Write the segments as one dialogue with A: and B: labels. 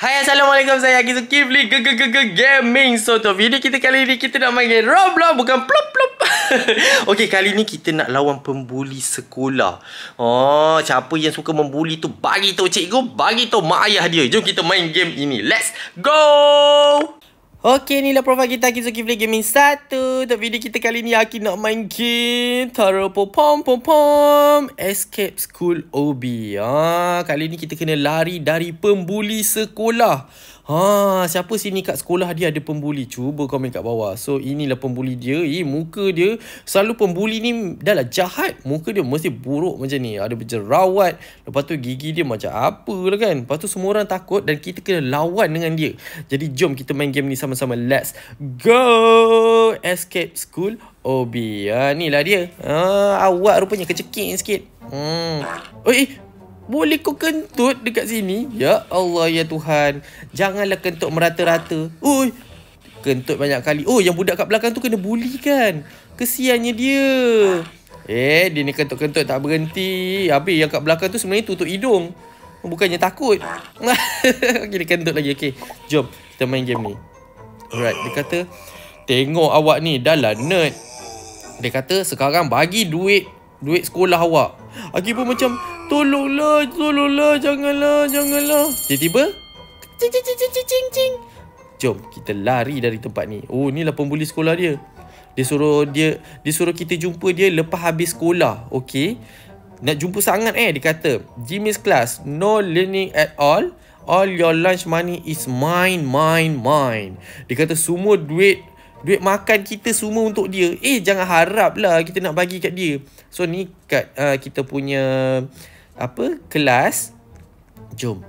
A: Hai, Assalamualaikum, saya Aki Zulkifli Gaming. So, untuk video kita kali ni, kita nak main game Roblox, bukan plop-plop. Okay, kali ni kita nak lawan pembuli sekolah. Oh, siapa yang suka membuli tu, bagi tahu cikgu, bagi tahu mak ayah dia. Jom kita main game ini. Let's go! Okay, inilah profil kita, Aki Zulkifli Gaming 1. Untuk video kita kali ni, Aki nak main game Taruh pom-pom Escape School OB. Kali ni kita kena lari dari pembuli sekolah. Siapa sini kat sekolah dia ada pembuli? Cuba komen kat bawah. So, inilah pembuli dia. Muka dia selalu pembuli ni dah lah jahat. Muka dia mesti buruk macam ni. Ada berjerawat. Lepas tu gigi dia macam apa lah kan. Lepas tu semua orang takut dan kita kena lawan dengan dia. Jadi jom kita main game ni sama-sama. Let's go! Escape School OB. Ni lah dia. Awak rupanya kecekik sikit. Boleh kau kentut dekat sini? Ya Allah, ya Tuhan. Janganlah kentut merata-rata. Kentut banyak kali. Yang budak kat belakang tu kena bully kan? Kesiannya dia. Dia ni kentut-kentut tak berhenti. Habis yang kat belakang tu sebenarnya tutup hidung. Bukannya takut. Okay, dia kentut lagi. Okay, jom kita main game ni. Alright, dia kata, tengok awak ni, dah lah nerd. Dia kata, sekarang bagi duit sekolah awak. Aki pun macam, tolonglah, janganlah. Tiba-tiba, cing. Jom kita lari dari tempat ni. Inilah pembuli sekolah dia. Dia suruh kita jumpa dia lepas habis sekolah. Okay, nak jumpa sangat dia kata, Jimmy's class, no learning at all. All your lunch money is mine. Dia kata semua duit makan kita semua untuk dia. Jangan harap lah kita nak bagi kat dia. So ni kat kita punya kelas. Jom.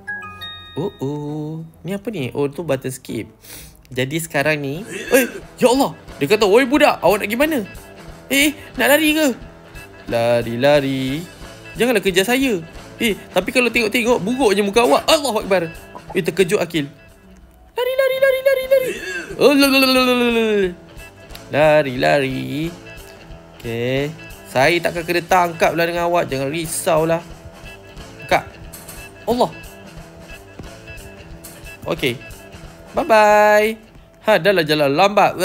A: Ni apa ni? Tu button skip. Jadi sekarang ni, ya Allah. Dia kata, "Oi budak, awak nak pergi mana?" Nak lari ke? Lari. Janganlah kejar saya. Tapi kalau tengok buruk je muka awak. Allahu Akbar. Terkejut Akil. Lari. Lari. Okay, saya takkan kena tangkap lah dengan awak. Jangan risaulah. Kak. Allah. Okay, bye-bye. Dah lah jalan lambat.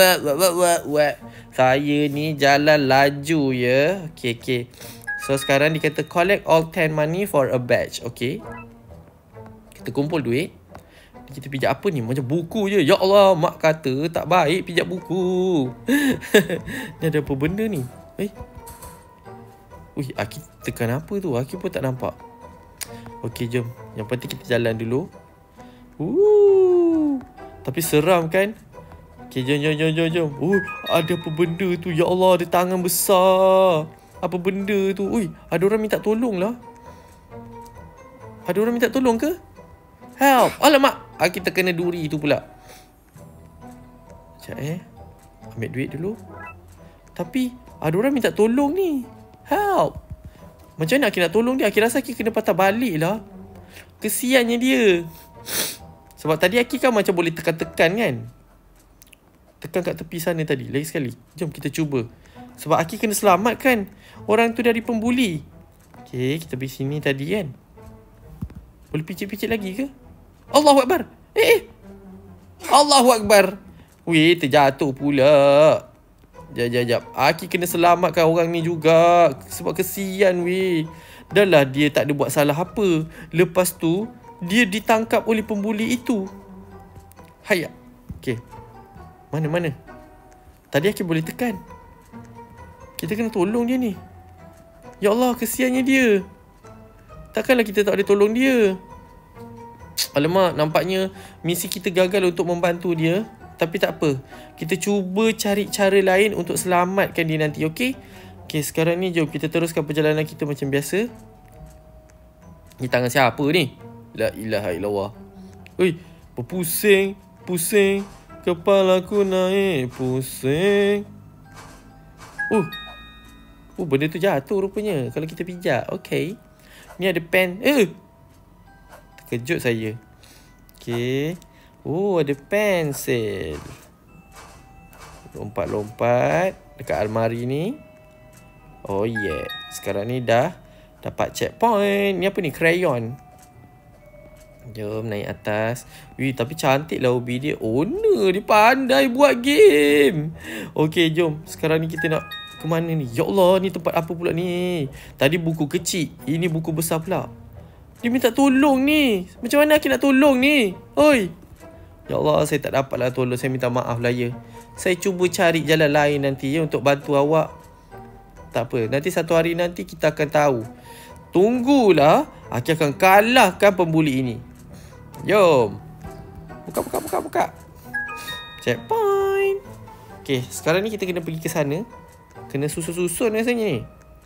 A: Saya ni jalan laju ya. Okay. So sekarang dia kata collect all 10 money for a batch. Okay, kita kumpul duit. Kita pijak apa ni? Macam buku je. Ya Allah, mak kata tak baik pijak buku. Ni ada apa benda ni? Aki tekan apa tu? Aki pun tak nampak. Okay, jom. Yang penting kita jalan dulu. Tapi seram kan? Okay, jom. Ada apa benda tu? Ya Allah, ada tangan besar. Apa benda tu? Ada orang minta tolong lah. Ada orang minta tolong ke? Help! Alamak! Kita kena duri tu pula. Sekejap ambil duit dulu. Tapi ada orang minta tolong ni. Help! Macam mana Aki nak tolong dia? Aki rasa Aki kena patah balik lah. Kesiannya dia. Sebab tadi Aki kan macam boleh tekan-tekan kan? Tekan kat tepi sana tadi. Lagi sekali. Jom kita cuba. Sebab Aki kena selamatkan orang tu dari pembuli. Okay, kita pergi sini tadi kan. Boleh picit-picit lagi ke? Allahu Akbar. Allahu Akbar. Terjatuh pula. Jap. Aki kena selamatkan orang ni juga. Sebab kesian Dah lah dia tak ada buat salah apa. Lepas tu dia ditangkap oleh pembuli itu. Hayat. Okay, mana? Tadi Aki boleh tekan. Kita kena tolong dia ni. Ya Allah, kesiannya dia. Takkanlah kita tak boleh tolong dia. Alamak, nampaknya misi kita gagal untuk membantu dia. Tapi tak apa. Kita cuba cari cara lain untuk selamatkan dia nanti, okey? Okay, sekarang ni jom kita teruskan perjalanan kita macam biasa. Ni tangan siapa ni? La ilaha illallah. Pusing. Kepalaku naik pusing. Benda tu jatuh rupanya kalau kita pijak. Okay, ni ada pen. Terkejut saya. Okay. Ada pensel. Lompat dekat almari ni. Sekarang ni dah dapat checkpoint. Ni apa ni? Crayon. Jom naik atas. Wih, tapi cantik lah hobi dia. Owner dia pandai buat game. Okey, jom. Sekarang ni kita nak ke mana ni? Ya Allah, ni tempat apa pula ni? Tadi buku kecil, ini buku besar pula. Dia minta tolong ni. Macam mana aku nak tolong ni? Oi. Ya Allah, saya tak dapatlah tolong. Saya minta maaf lah ya. Saya cuba cari jalan lain nanti ya untuk bantu awak. Tak apa, nanti satu hari nanti kita akan tahu. Tunggulah, aku akan kalahkan pembuli ini. Jom. Buka. Checkpoint. Okay, sekarang ni kita kena pergi ke sana. Kena susun-susun rasanya ni.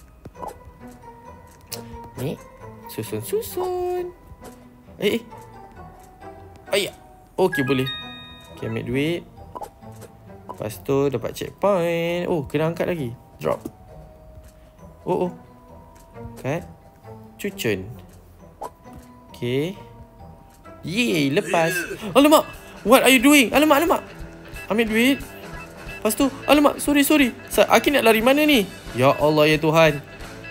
A: Ni, susun-susun. Ayah. Okay, boleh. Okay, ambil duit. Lepas tu dapat checkpoint. Oh, kena angkat lagi. Drop. Oh. Kat. Cucun. Okay. Yeay, lepas. Alamak. What are you doing? Alamak. Ambil duit. Lepas tu, alamak, sorry. Aki nak lari mana ni? Ya Allah, ya Tuhan.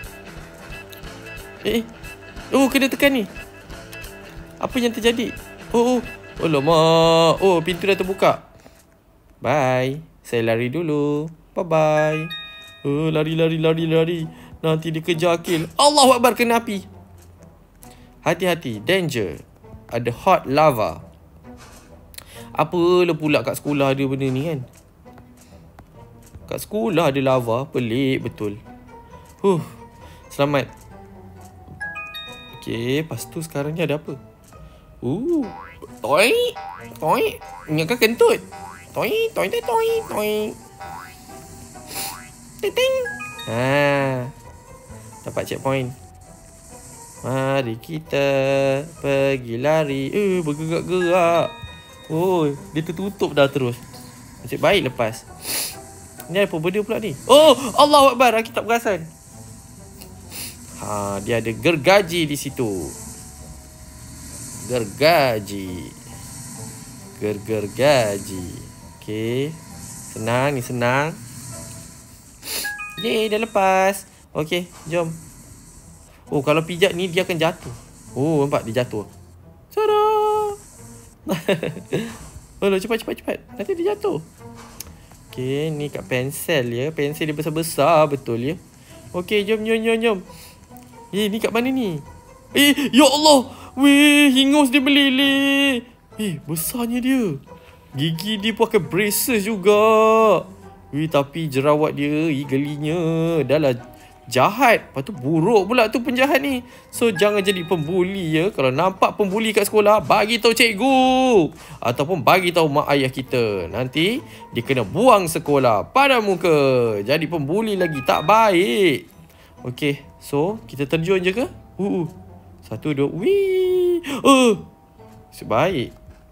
A: Oh, kena tekan ni. Apa yang terjadi? Oh. Alamak. Oh, pintu dah terbuka. Bye. Saya lari dulu. Bye-bye. Oh, lari. Nanti dia kejar Akil. Allahu Akbar, kena api. Hati-hati, danger. Ada hot lava. Apalah pula kat sekolah ada benda ni kan? Kat sekolah ada lava, pelik betul. Selamat. Okay, lepas tu sekarang ni ada apa? Toy. Ingatkan kentut. Toy. Ting. Dapat checkpoint. Mari kita pergi lari. Bergerak-gerak. Oh, dia tertutup dah terus. Nasib baik lepas. Ni apa benda pula ni? Oh, Allahu Akbar, aku tak perasan. Dia ada gergaji di situ. Gergaji. Okey. Senang. Yeay, dah lepas. Okey, jom. Oh, kalau pijak ni dia akan jatuh. Oh, nampak dia jatuh. Tada! Cepat. Nanti dia jatuh. Okey, ni kat pensel ya. Pensel dia besar-besar betul ya. Okey, jom. Ni kat mana ni? Ya Allah. Weh, hingus dia meleleh. Besarnya dia. Gigi dia pakai braces juga. Tapi jerawat dia, gelinya. Dah lah jahat. Lepas tu buruk pula tu penjahat ni. So jangan jadi pembuli ya. Kalau nampak pembuli kat sekolah, bagi tahu cikgu ataupun bagi tahu mak ayah kita. Nanti dia kena buang sekolah pada muka. Jadi pembuli lagi tak baik. Okey, so kita terjun je ke? 1, 2. Wih. Nasib baik.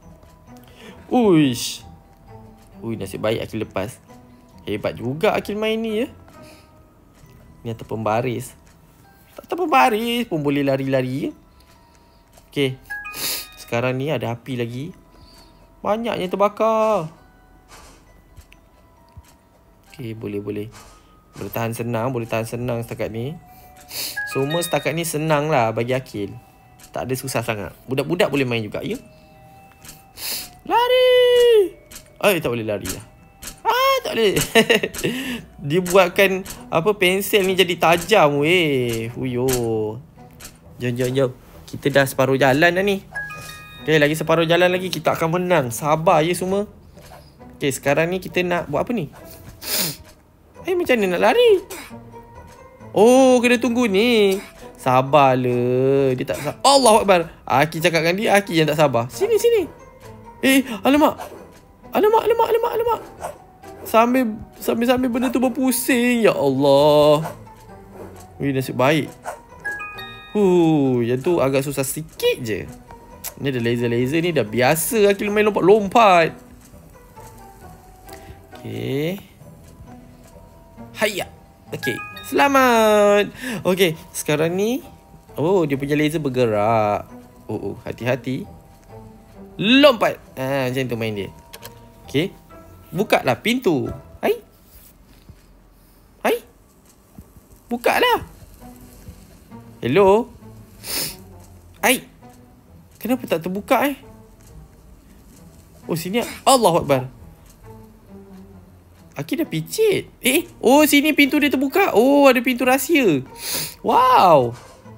A: Uish. Nasib baik Akil lepas. Hebat juga Akil main ni ya. Ni atas pembaris. Tak pembaris pun boleh lari-lari ya. Okey. Sekarang ni ada api lagi. Banyaknya terbakar. Okey, boleh. Boleh tahan senang setakat ni. Semua setakat ni senang lah bagi Akil. Tak ada susah sangat. Budak-budak boleh main juga ya. Lari. Tak boleh lari lah. Tak boleh. Dia buatkan pensel ni jadi tajam weh. Jom. Kita dah separuh jalan dah ni. Okay, lagi separuh jalan lagi kita akan menang. Sabar ya semua. Okay, sekarang ni kita nak buat apa ni? Macam mana nak lari? Oh, kena tunggu ni. Sabarlah. Dia tak sabar. Allahu Akbar. Aki cakap dengan dia, Aki yang tak sabar. Sini. Alamak. Sambil benda tu berpusing. Ya Allah. Nasib baik. Yang tu agak susah sikit je. Ni ada laser-laser ni dah biasa Akil main lompat-lompat. Okey. Hayya. Okey. Selamat. Okey, sekarang ni dia punya laser bergerak. Hati-hati. Lompat. Macam tu main dia. Okey. Buka lah pintu. Hai. Buka lah. Hello. Hai. Kenapa tak terbuka Oh sini. Allahu Akbar. Akil dah picit. Oh sini pintu dia terbuka. Oh ada pintu rahsia. Wow.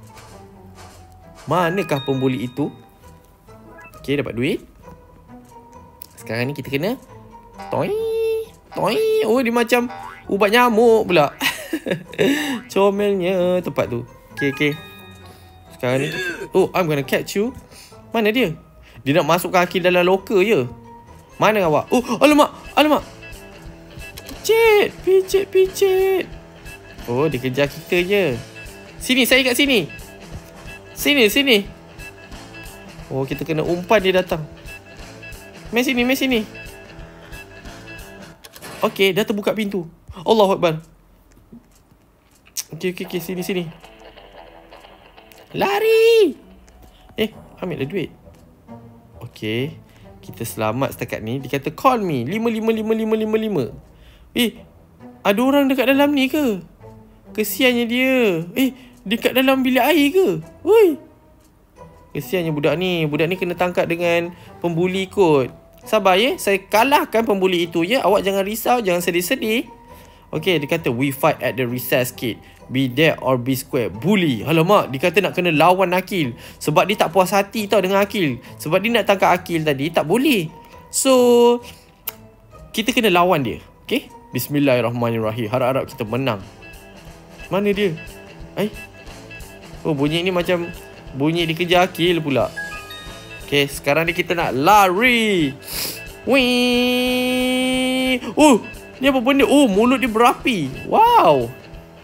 A: Manakah pembuli itu? Okay, dapat duit. Sekarang ni kita kena toy. Oh dia macam ubat nyamuk pula. Comelnya tempat tu. Okay. Sekarang ni oh, I'm gonna catch you. Mana dia? Dia nak masukkan Akil dalam loker je. Mana awak? Oh, alamak. Picit. Oh, dia kejar kita je. Sini, saya kat sini. Sini. Oh, kita kena umpan dia datang. Main sini. Okay, dah terbuka pintu. Allahu Akbar. Okay, sini. Lari. Ambil lah duit. Okay, kita selamat setakat ni. Dia kata call me 55555. Ada orang dekat dalam ni ke? Kesiannya dia. Dekat dalam bilik air ke? Woi. Kesiannya budak ni. Budak ni kena tangkap dengan pembuli kot. Sabar saya kalahkan pembuli itu ya. Awak jangan risau, jangan sedih-sedih. Okay, dia kata we fight at the recess kid. Be there or be square. Bully. Alamak, dia kata nak kena lawan Akil. Sebab dia tak puas hati tau dengan Akil. Sebab dia nak tangkap Akil tadi, tak boleh. So, kita kena lawan dia. Okay? Bismillahirrahmanirrahim. Harap-harap kita menang. Mana dia? Oh, bunyi ni macam bunyi dikejar Akil pula. Okay, sekarang ni kita nak lari. Wih. Oh, ni apa benda? Oh, mulut dia berapi. Wow.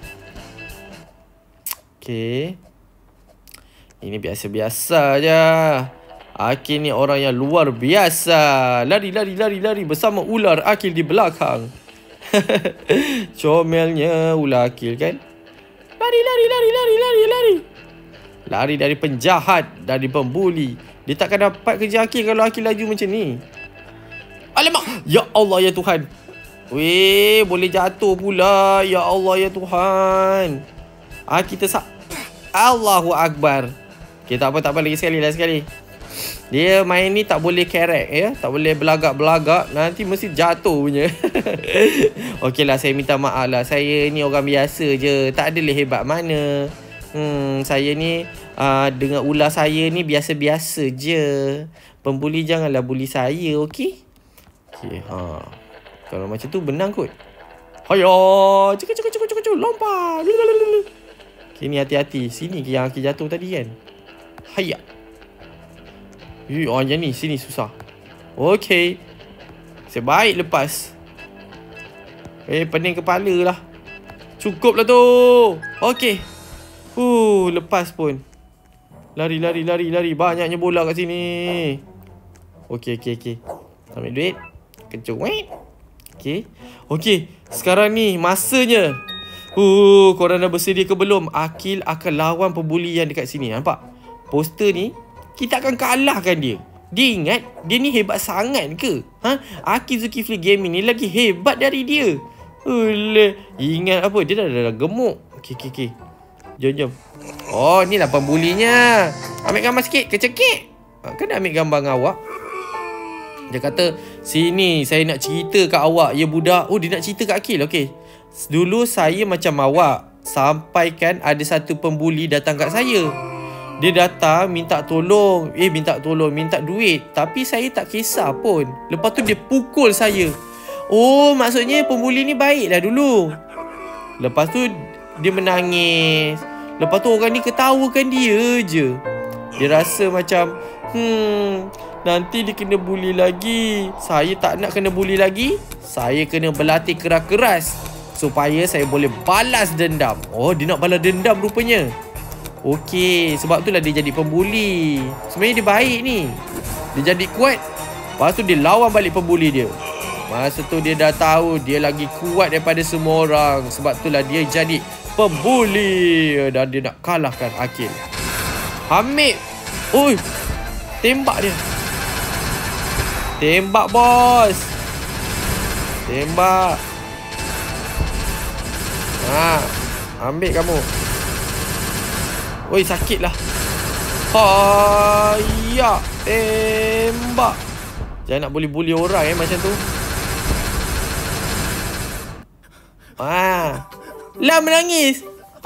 A: Okay. Ini biasa-biasa je. Akil ni orang yang luar biasa. Lari bersama ular Akil di belakang. Comelnya ular Akil kan. Lari dari penjahat, dari pembuli. Dia takkan dapat kerja Akil kalau Akil laju macam ni. Alamak. Ya Allah ya Tuhan. Weh, boleh jatuh pula. Ya Allah ya Tuhan. Kita Allahu Akbar. Okay, tak apa lagi sekali. Dia main ni tak boleh kerek ya. Tak boleh belagak-belagak. Nanti mesti jatuh punya. Okey lah, saya minta maaf lah. Saya ni orang biasa je. Tak adalah hebat mana. Saya ni dengan ular saya ni biasa-biasa je. Pembuli janganlah bully saya, okey? Okey, kalau macam tu benang kot. Hayo, cek lompat. Okay, ni hati-hati. Sini yang Akil jatuh tadi kan. Hayak. Yang ni. Sini susah. Okay. Sebaik lepas. Pening kepala lah. Cukup lah tu. Okay. Lepas pun. Lari. Banyaknya bola kat sini. Okay. Ambil duit. Kecuit. Okay. Sekarang ni masanya. Korang dah bersedia ke belum? Akil akan lawan pembuli yang dekat sini. Nampak? Poster ni, kita akan kalahkan dia. Dia ingat, dia ni hebat sangat ke? Akil Zulkifli Gaming ni lagi hebat dari dia. Ingat apa? Dia dah gemuk. Okay. Jom. Oh, ni lah pembulinya. Ambil gambar sikit, kecekik. Kan ambil gambar dengan awak. Dia kata, sini saya nak cerita kat awak. Ya budak. Oh, dia nak cerita kat Akil. Okay. Dulu saya macam awak. Sampaikan ada satu pembuli datang kat saya. Dia datang minta tolong. Minta duit. Tapi saya tak kisah pun. Lepas tu dia pukul saya. Oh, maksudnya pembuli ni baik lah dulu. Lepas tu dia menangis. Lepas tu orang ni ketawakan dia je. Dia rasa macam nanti dia kena bully lagi. Saya tak nak kena bully lagi. Saya kena berlatih keras-keras supaya saya boleh balas dendam. Oh, dia nak balas dendam rupanya. Okey, sebab itulah dia jadi pembuli. Sebenarnya dia baik ni. Dia jadi kuat. Lepas tu dia lawan balik pembuli dia. Masa tu dia dah tahu dia lagi kuat daripada semua orang. Sebab itulah dia jadi pembuli. Dan dia nak kalahkan Akil. Hamid. Oi, tembak dia. Tembak bos. Tembak. Ambil kamu. Oi, sakit lah. Haya. Tembak. Jangan nak bully-bully orang macam tu. Lah menangis.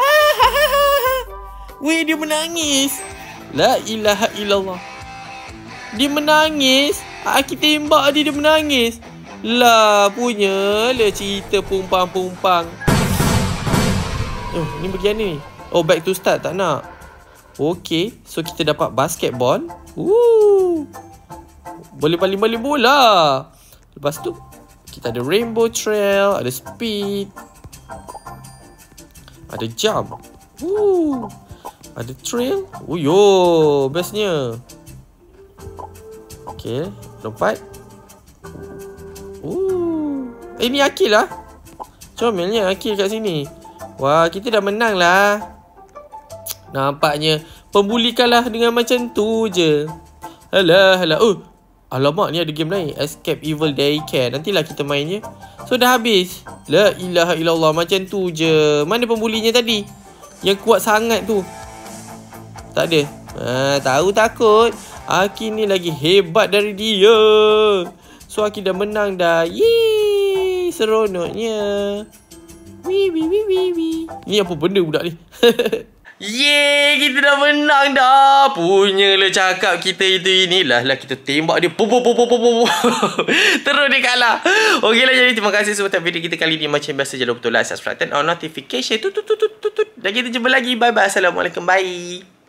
A: Weh, dia menangis. La ilaha illallah. Dia menangis. Aki tembak dia menangis. Lah, punyalah cerita pumpang-pumpang. Ni bagaimana ni? Oh, back to start, tak nak. Okay, so kita dapat basketball. Boleh balik-balik bola. Lepas tu, kita ada rainbow trail, ada speed, ada jump. Ada trail. Yo, bestnya. Okay, lompat. Ni Akil lah. Comelnya Akil kat sini. Wah, kita dah menang lah. Nampaknya pembuli kalah dengan macam tu je. Alah. Alamak, ni ada game lain. Escape Evil Daycare. Nantilah kita mainnya. So, dah habis. La ilaha illallah. Macam tu je. Mana pembulinya tadi? Yang kuat sangat tu. Tak ada. Tahu takut. Aki ni lagi hebat dari dia. So, Aki dah menang dah. Yeay. Seronoknya. Wee. Ni apa benda budak ni? Yeay, kita dah menang dah. Punyalah cakap kita itu inilah kita tembak dia. Terus dia kalah. Okeylah, jadi terima kasih sebab video kita kali ni. Macam biasa, jangan lupa like, subscribe, turn on notification. Dan kita jumpa lagi. Bye-bye. Assalamualaikum. Bye.